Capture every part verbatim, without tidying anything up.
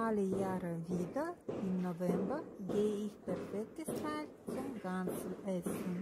alle Jahre wieder. Im November gehe ich perfektes Teil zum Ganzelessen.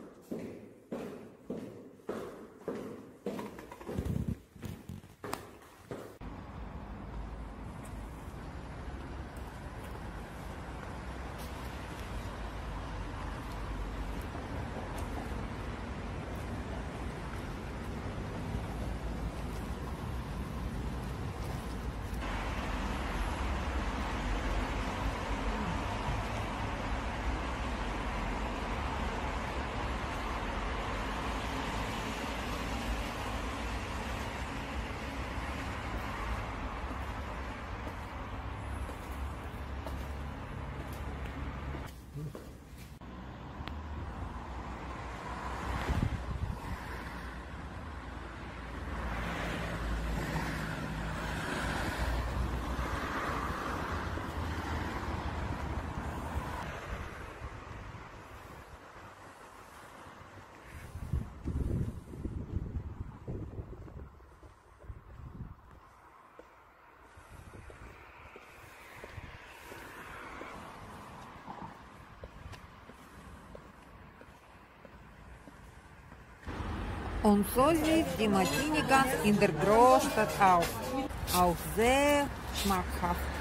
Und so sieht die Martini ganz in der Großstadt aus. Auch sehr schmackhaft.